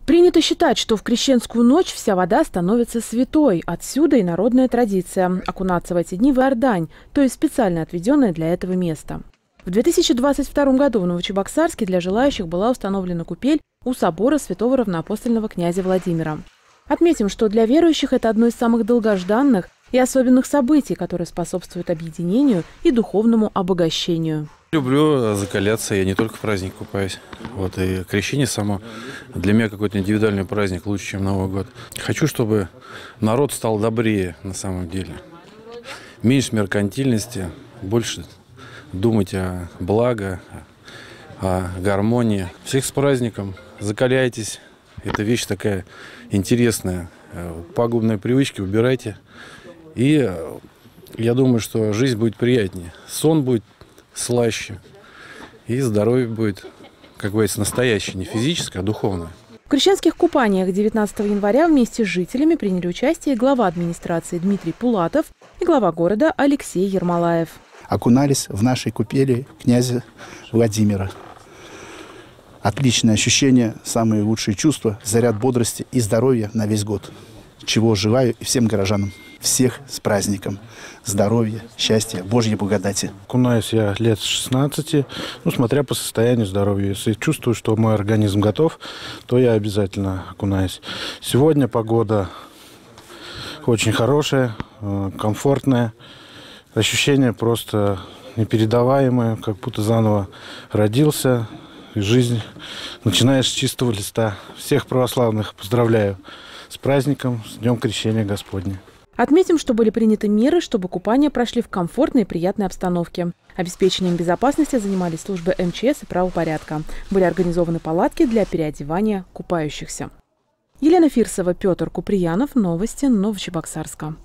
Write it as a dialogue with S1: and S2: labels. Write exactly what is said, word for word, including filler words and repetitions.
S1: Принято считать, что в крещенскую ночь вся вода становится святой. Отсюда и народная традиция – окунаться в эти дни в Иордань, то есть специально отведенное для этого место. В две тысячи двадцать втором году в Новочебоксарске для желающих была установлена купель у собора святого равноапостольного князя Владимира. Отметим, что для верующих это одно из самых долгожданных и особенных событий, которые способствуют объединению и духовному обогащению.
S2: Люблю закаляться, я не только в праздник купаюсь. Вот, и крещение само для меня какой-то индивидуальный праздник, лучше, чем Новый год. Хочу, чтобы народ стал добрее на самом деле. Меньше меркантильности, больше думать о благо, о гармонии. Всех с праздником, закаляйтесь. Это вещь такая интересная. Пагубные привычки убирайте. И я думаю, что жизнь будет приятнее. Сон будет слаще. И здоровье будет, как говорится, настоящее, не физическое, а духовное.
S1: В крещенских купаниях девятнадцатого января вместе с жителями приняли участие глава администрации Дмитрий Пулатов и глава города Алексей Ермолаев.
S3: Окунались в нашей купели князя Владимира. Отличное ощущение, самые лучшие чувства, заряд бодрости и здоровья на весь год. Чего желаю и всем горожанам. Всех с праздником. Здоровья, счастья, Божьей благодати.
S4: Окунаюсь я лет с шестнадцати, ну, смотря по состоянию здоровья. Если чувствую, что мой организм готов, то я обязательно окунаюсь. Сегодня погода очень хорошая, комфортная. Ощущение просто непередаваемое, как будто заново родился. И жизнь начинаешь с чистого листа. Всех православных поздравляю с праздником, с Днем Крещения Господня.
S1: Отметим, что были приняты меры, чтобы купания прошли в комфортной и приятной обстановке. Обеспечением безопасности занимались службы эм че эс и правопорядка. Были организованы палатки для переодевания купающихся. Елена Фирсова, Петр Куприянов. Новости Новочебоксарска.